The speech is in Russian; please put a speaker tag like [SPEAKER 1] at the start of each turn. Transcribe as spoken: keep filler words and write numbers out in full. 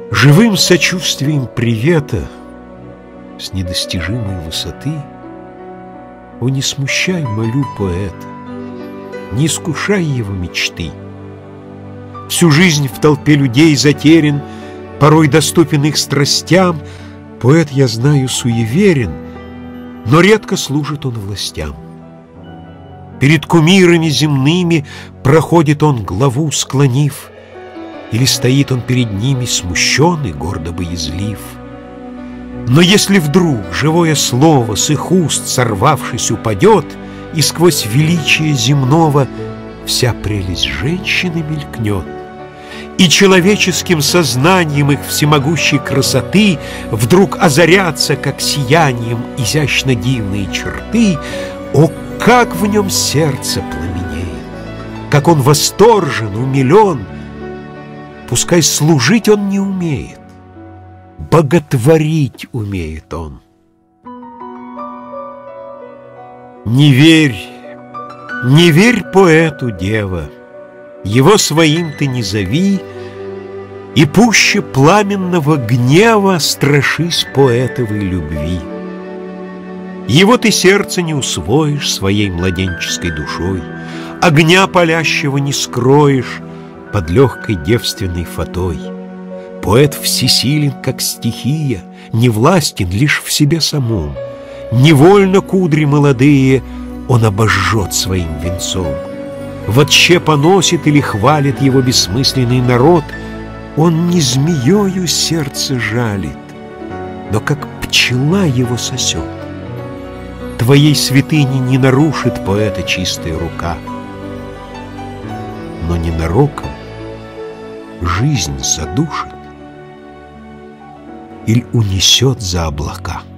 [SPEAKER 1] Живым сочувствием привета с недостижимой высоты, о, не смущай, молю, поэта, не искушай его мечты. Всю жизнь в толпе людей затерян, порой доступен их страстям. Поэт, я знаю, суеверен, но редко служит он властям. Перед кумирами земными проходит он, главу склонив, или стоит он перед ними смущенный, гордо боязлив. Но если вдруг живое слово с их уст, сорвавшись, упадет, и сквозь величие земного вся прелесть женщины мелькнет, и человеческим сознанием их всемогущей красоты вдруг озарятся, как сиянием, изящно дивные черты, о, как в нем сердце пламенеет, как он восторжен, умилен! Пускай служить он не умеет, боготворить умеет он. Не верь, не верь поэту, дева, его своим ты не зови, и пуще пламенного гнева страшись поэтовой любви. Его ты сердце не усвоишь своей младенческой душой, огня палящего не скроешь под легкой девственной фатой. Поэт всесилен, как стихия, не властен лишь в себе самом. Невольно кудри молодые он обожжет своим венцом. Вотще поносит или хвалит его бессмысленный народ. Он не змеёю сердце жалит, но как пчела его сосет. Твоей святыни не нарушит поэта чистая рука, но ненароком жизнь задушит или унесет за облака.